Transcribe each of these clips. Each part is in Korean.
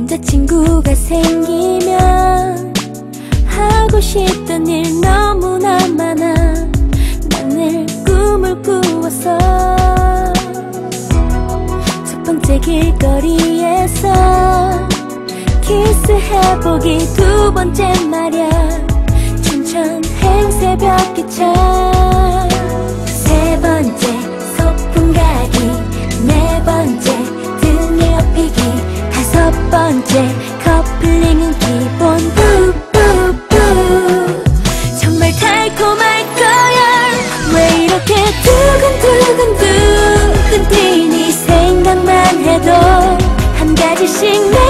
남자친구가 생기면 하고 싶던 일 너무나 많아. 난 늘 꿈을 꾸어서 첫 번째 길거리에서 키스해보기, 두 번째 말야 춘천 행새벽 기차, 세 번째 소풍 가기, 네 번째 등에 업히기, 다섯 번째 커플링은 기본. 뿌뿌뿌 정말 달콤할 거야. 왜 이렇게 두근두근 뛰니? 생각만 해도 한 가지씩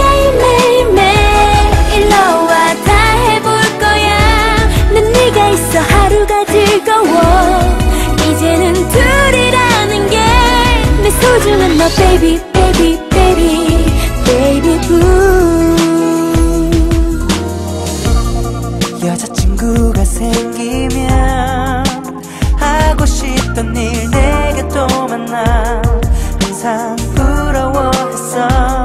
매일매일 너와 다 해볼 거야. 난 네가 있어 하루가 즐거워. 이제는 둘이라는 게 내 소중한 너 baby baby baby baby boo. 여자친구가 생기면 하고 싶던 일 내게 또 만나 항상 부러워했어.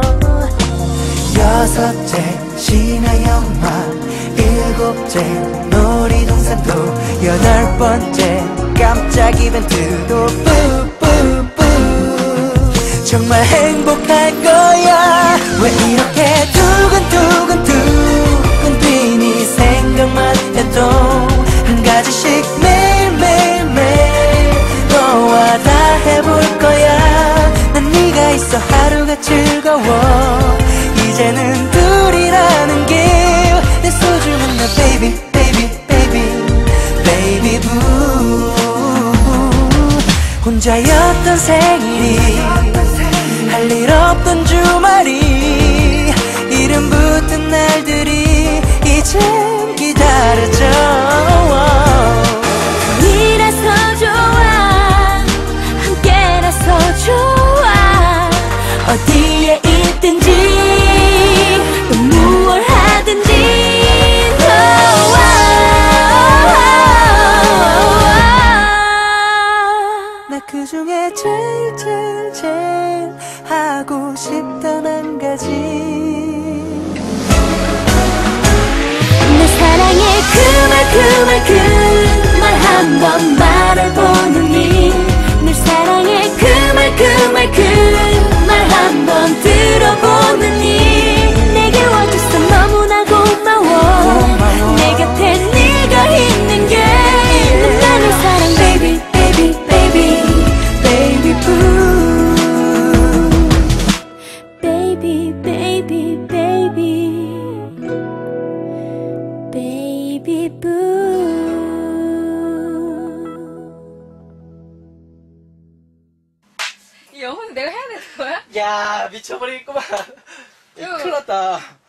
여섯째 신화영화, 일곱째 놀이동산도, 여덟 번째 깜짝 이벤트도 뿌뿌뿌 정말 행복할 거야. 왜 이렇게 두근두근 뛰니? 생각만 해도 한 가지씩 매일매일 너와 다 해볼 거야. 난 네가 있어 하루가 즐거워. 이제는 둘이라는 게 내 소중한 너 baby baby baby baby boo. 혼자였던 생일이, 할 일 없던 주말이, 이름 붙은 날들이 이젠 기다려져. 둘이라서 좋아, 함께라서 좋아. 어디에 있든지 또 무얼 하든지 좋아. 나 그중에 제일 하고 싶던 한 가지, 내 사랑해 그 말 한 번 말해보느니. 늘 사랑해 그 말 한 번 들어보느니. 내게 와줘서 너무나 고마워. 내 곁에 네가 있는 게 나의 사랑 baby baby baby baby boo. baby baby baby baby boo. 이 영혼은 내가 해야 되는 거야? 야 미쳐버리겠구만. 큰일 났다.